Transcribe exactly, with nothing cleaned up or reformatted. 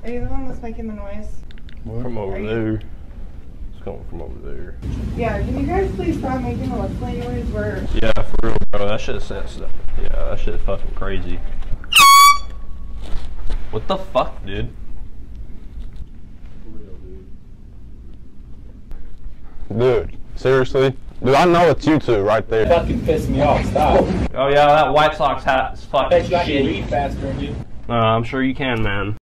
Are you the one that's making the noise? What? From over there. It's coming from over there. Yeah, can you guys please stop making the whistling noise? Where? Yeah, for real, bro. That shit is yeah, that shit is fucking crazy. What the fuck, dude? Dude, seriously? Dude, I know it's you two right there. Fucking piss me off, stop. Oh yeah, that White Sox hat is fucking I bet you I can shitty. read faster than you. Uh, I'm sure you can, man.